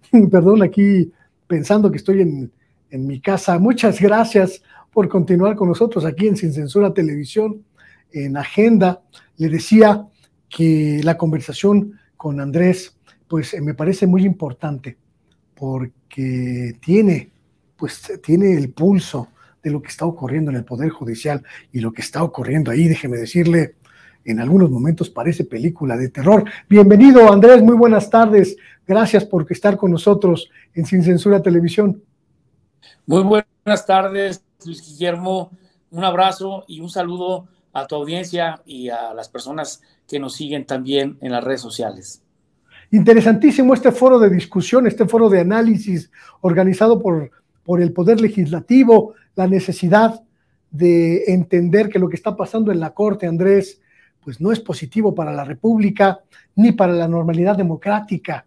perdón, aquí pensando que estoy en mi casa. Muchas gracias por continuar con nosotros aquí en Sin Censura Televisión, en Agenda. Le decía que la conversación con Andrés, pues me parece muy importante porque tiene el pulso de lo que está ocurriendo en el Poder Judicial y lo que está ocurriendo ahí, déjeme decirle, en algunos momentos parece película de terror. Bienvenido, Andrés, muy buenas tardes. Gracias por estar con nosotros en Sin Censura Televisión. Muy buenas tardes, Luis Guillermo. Un abrazo y un saludo a tu audiencia y a las personas que nos siguen también en las redes sociales. Interesantísimo este foro de discusión, este foro de análisis organizado por el Poder Legislativo, la necesidad de entender que lo que está pasando en la Corte, Andrés, pues no es positivo para la República ni para la normalidad democrática.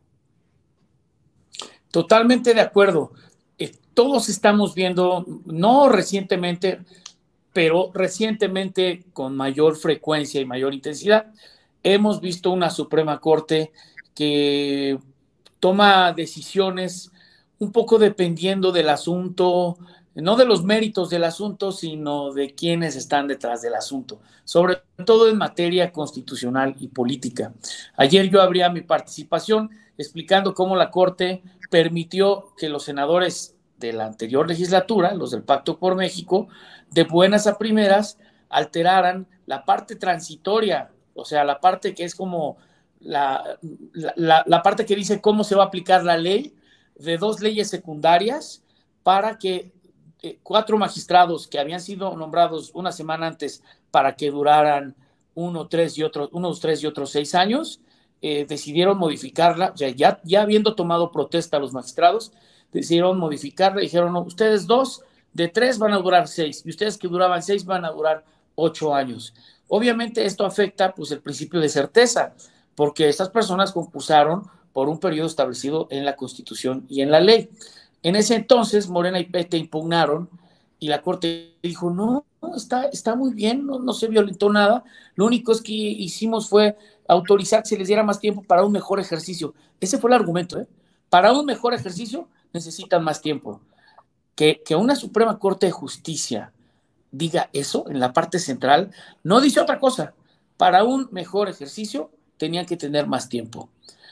Totalmente de acuerdo. Todos estamos viendo, no recientemente, pero recientemente con mayor frecuencia y mayor intensidad, hemos visto una Suprema Corte que toma decisiones un poco dependiendo del asunto, no de los méritos del asunto, sino de quienes están detrás del asunto, sobre todo en materia constitucional y política. Ayer yo abría mi participación explicando cómo la Corte permitió que los senadores de la anterior legislatura, los del Pacto por México, de buenas a primeras, alteraran la parte transitoria, o sea, la parte que es como la parte que dice cómo se va a aplicar la ley de dos leyes secundarias para que 4 magistrados que habían sido nombrados una semana antes para que duraran unos 3 y otros 6 años, decidieron modificarla, o sea, ya habiendo tomado protesta los magistrados, decidieron modificarla, dijeron, no, ustedes 2 de 3 van a durar 6 y ustedes que duraban 6 van a durar 8 años. Obviamente esto afecta pues el principio de certeza, porque estas personas concursaron por un periodo establecido en la Constitución y en la ley. En ese entonces Morena y PT impugnaron y la Corte dijo, no, está muy bien, no se violentó nada, lo único es que hicimos fue autorizar que se les diera más tiempo para un mejor ejercicio. Ese fue el argumento, ¿eh? Para un mejor ejercicio necesitan más tiempo. Que una Suprema Corte de Justicia diga eso en la parte central, no dice otra cosa. Para un mejor ejercicio tenían que tener más tiempo.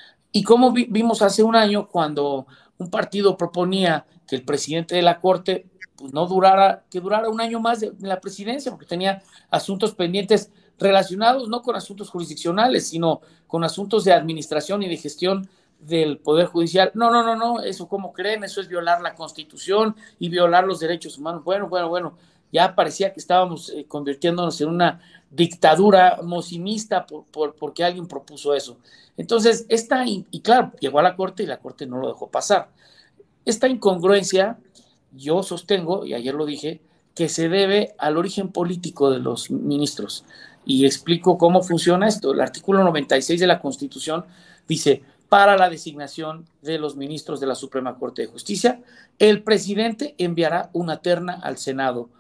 Y como vimos hace un año, cuando un partido proponía que el presidente de la Corte pues que durara un año más de la presidencia, porque tenía asuntos pendientes relacionados no con asuntos jurisdiccionales, sino con asuntos de administración y de gestión del Poder Judicial. No, eso ¿cómo creen? Eso es violar la Constitución y violar los derechos humanos. Bueno, ya parecía que estábamos convirtiéndonos en una dictadura mocinista porque alguien propuso eso. Entonces, y claro, llegó a la Corte y la Corte no lo dejó pasar. Esta incongruencia, yo sostengo, y ayer lo dije, que se debe al origen político de los ministros. Y explico cómo funciona esto. El artículo 96 de la Constitución dice, para la designación de los ministros de la Suprema Corte de Justicia, el presidente enviará una terna al Senado.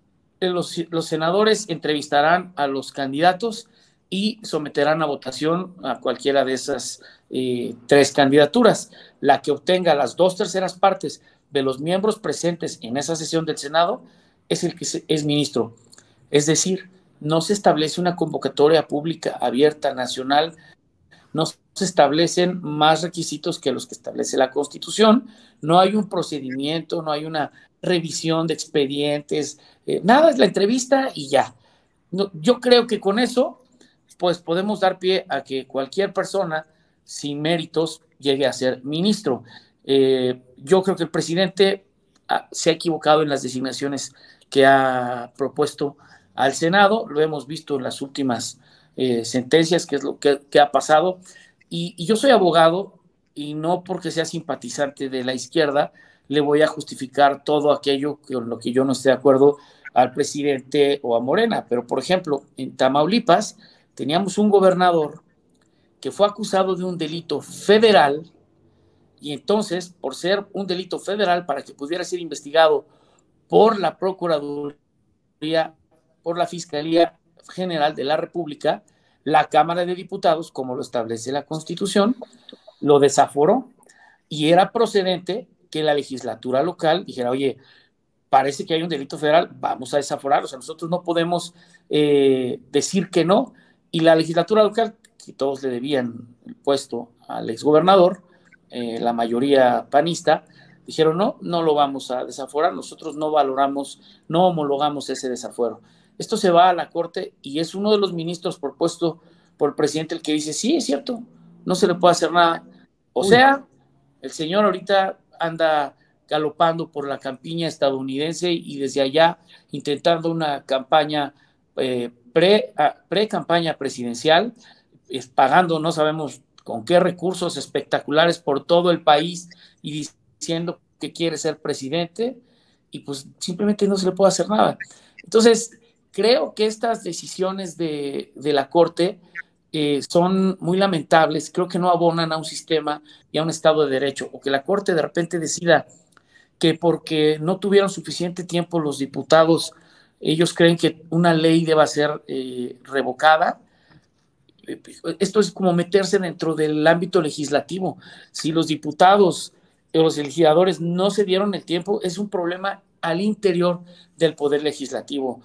Los senadores entrevistarán a los candidatos y someterán a votación a cualquiera de esas 3 candidaturas. La que obtenga las 2/3 partes de los miembros presentes en esa sesión del Senado es el que es ministro. Es decir, no se establece una convocatoria pública abierta nacional, no se establecen más requisitos que los que establece la Constitución, no hay un procedimiento, no hay una revisión de expedientes, nada, es la entrevista y ya. No, yo creo que con eso pues podemos dar pie a que cualquier persona sin méritos llegue a ser ministro. Yo creo que el presidente se ha equivocado en las designaciones que ha propuesto al Senado, lo hemos visto en las últimas sentencias, que es lo que ha pasado, y yo soy abogado y no porque sea simpatizante de la izquierda le voy a justificar todo aquello con lo que yo no esté de acuerdo al presidente o a Morena, pero por ejemplo, en Tamaulipas teníamos un gobernador que fue acusado de un delito federal y entonces, por ser un delito federal, para que pudiera ser investigado por la Procuraduría, por la Fiscalía General de la República, la Cámara de Diputados, como lo establece la Constitución, lo desaforó y era procedente que la legislatura local dijera, oye, parece que hay un delito federal, vamos a desaforar, o sea, nosotros no podemos decir que no, y la legislatura local, que todos le debían el puesto al exgobernador, la mayoría panista, dijeron no, no lo vamos a desaforar, nosotros no valoramos, no homologamos ese desafuero. Esto se va a la Corte y es uno de los ministros propuesto por el presidente el que dice, sí, es cierto, no se le puede hacer nada. O sea, el señor ahorita anda galopando por la campiña estadounidense y desde allá intentando una campaña pre-campaña presidencial, pagando no sabemos con qué recursos espectaculares por todo el país y diciendo que quiere ser presidente y pues simplemente no se le puede hacer nada. Entonces, creo que estas decisiones de la Corte son muy lamentables, creo que no abonan a un sistema y a un Estado de Derecho, o que la Corte de repente decida que porque no tuvieron suficiente tiempo los diputados, ellos creen que una ley deba ser revocada. Esto es como meterse dentro del ámbito legislativo. Si los diputados o los legisladores no se dieron el tiempo, es un problema al interior del Poder Legislativo.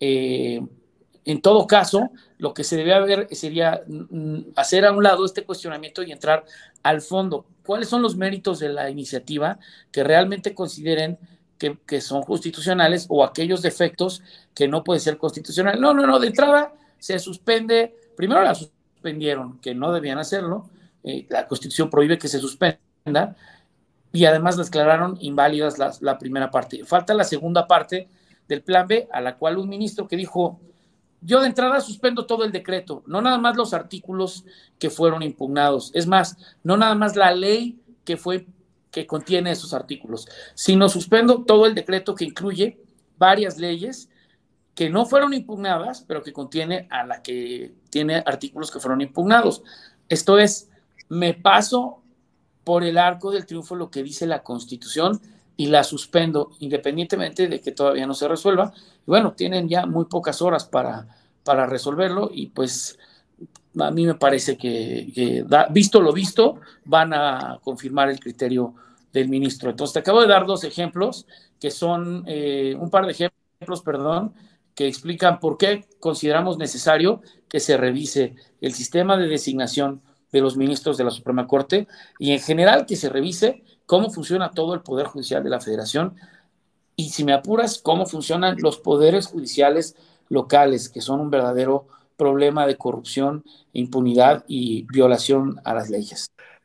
En todo caso, lo que se debe hacer sería hacer a un lado este cuestionamiento y entrar al fondo. ¿Cuáles son los méritos de la iniciativa que realmente consideren que son constitucionales o aquellos defectos que no pueden ser constitucionales? No, de entrada se suspende, primero la suspendieron, que no debían hacerlo, la Constitución prohíbe que se suspenda, y además declararon inválidas la primera parte. Falta la segunda parte del plan B, a la cual un ministro que dijo, yo de entrada suspendo todo el decreto, no nada más los artículos que fueron impugnados, es más, no nada más la ley que contiene esos artículos, sino suspendo todo el decreto que incluye varias leyes que no fueron impugnadas, pero que contiene a la que tiene artículos que fueron impugnados. Esto es, me paso por el arco del triunfo lo que dice la Constitución y la suspendo, independientemente de que todavía no se resuelva. Y bueno, tienen ya muy pocas horas para resolverlo y pues a mí me parece que visto lo visto, van a confirmar el criterio del ministro. Entonces, te acabo de dar dos ejemplos, que son un par de ejemplos, perdón, que explican por qué consideramos necesario que se revise el sistema de designación de los ministros de la Suprema Corte y en general que se revise cómo funciona todo el Poder Judicial de la Federación y, si me apuras, cómo funcionan los poderes judiciales locales, que son un verdadero problema de corrupción, impunidad y violación a las leyes.